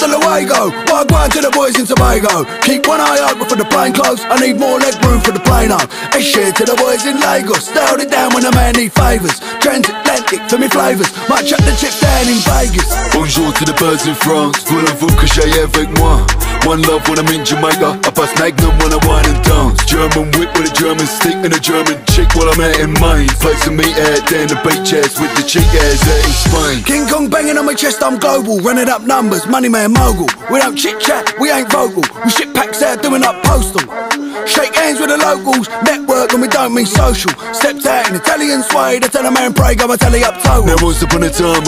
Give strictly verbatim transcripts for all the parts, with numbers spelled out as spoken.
Hasta luego, what I to the boys in Tobago. Keep one eye open for the plane clothes, I need more leg room for the plane home. And shit to the boys in Lagos, styled it down when a man need favours. Transatlantic for me flavours, might chuck the chips down in Vegas. Bonjour to the birds in France, voulez-vous coucher avec moi? One love when I'm in Jamaica, I pass Magnum when I wine and dance. German whip with a German stick and a German chick while I'm out in Maine. Placing me out down the beach ass with the cheek ass out in Spain. King Kong banging on my chest, I'm global, running up numbers, money man mogul. We don't chit chat, we ain't vocal, we ship packs out doing up postal. Shake hands with the locals, network and we don't mean social. Stepped out in Italian suede, I tell a man pray, go and tally up total. Now once upon a time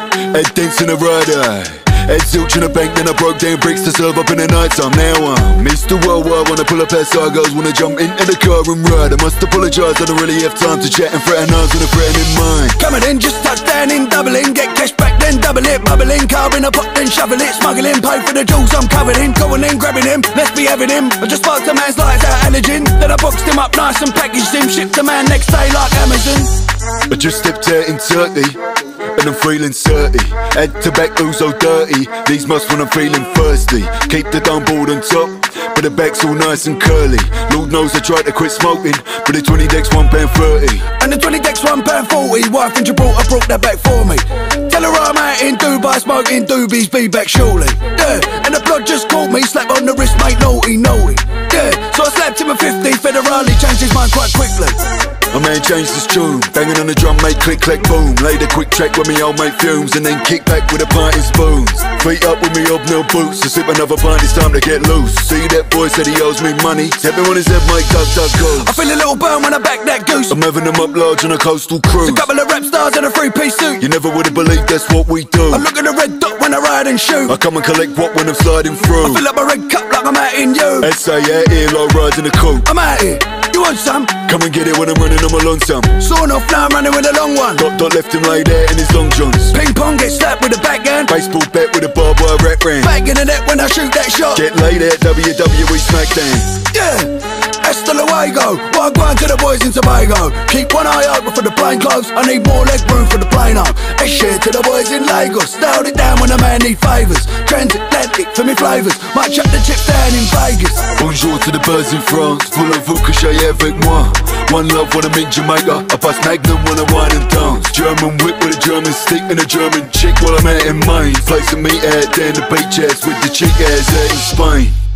I had dents in a rider, had zilch in a bank, then I broke down bricks to serve up in the night time. Now I'm Mister Worldwide, wanna pull up past Argos, wanna jump into the car and ride. I must apologise, I don't really have time to chat and fraternize with a threatening mind. Coming in, just touch down in Dublin, get cash back then double it, bubbling, car in a pot then shovel it, smuggling, pay for the jewels I'm covered in, going in, grabbing him, let's be having him. I just sparked a man's lights out allergen, then I boxed him up nice and packaged him, shipped a man next day like Amazon. I just stepped out in Turkey and I'm feeling thirty. Had tobacco so dirty, these must when I'm feeling thirsty. Keep the dumb board on top, but the back's all nice and curly. Lord knows I tried to quit smoking, but the twenty decks one pound thirty. And the twenty decks one pound forty, wife in Gibraltar brought that back for me. Tell her I'm out in Dubai smoking doobies, be back shortly. Yeah, and the blood just caught me, slap on the wrist, mate, naughty, naughty. Yeah, so I slapped him a fifty, federally changed his mind quite quickly. My man changed his tune, banging on the drum, make click, clack, boom. Laid a quick track with me old mate fumes, and then kick back with a pint and spoons. Feet up with me hobnail boots, to sip another pint, it's time to get loose. See that boy said he owes me money, everyone is head, mate, duck, duck, go. I feel a little burn when I back that goose. I'm having them up large on a coastal cruise. A couple of rap stars in a three-piece suit. You never would've believed that's what we do. I look at the red dot when I ride and shoot. I come and collect what when I'm sliding through. I fill up my red cup like I'm out in you. S A out here like rides in a coupe. I'm out here, you want some? Come and get it when I'm running on my lonesome. Sawn off, now I'm running with a long one. Dot dot left him laid there in his long johns. Ping pong, get slapped with a backhand. Baseball bat with a barbed wire rat ran. Back in the net when I shoot that shot. Get laid at W W E SmackDown. Yeah, hasta luego, what I to the boys in Tobago. Keep one eye open for the plane clothes, I need more leg room for the plane home. And shit to the boys in Lagos, styled it down when a man need favours. Transatlantic for me flavours, might chuck the chips down in Vegas. Bonjour to the birds in France, voulez-vous coucher avec moi? One love when I'm in Jamaica, I pass Magnum when I wine and dance. German whip with a German stick and a German chick while I'm out in Maine. Placing me out down the beach ass with the cheek ass out in Spain.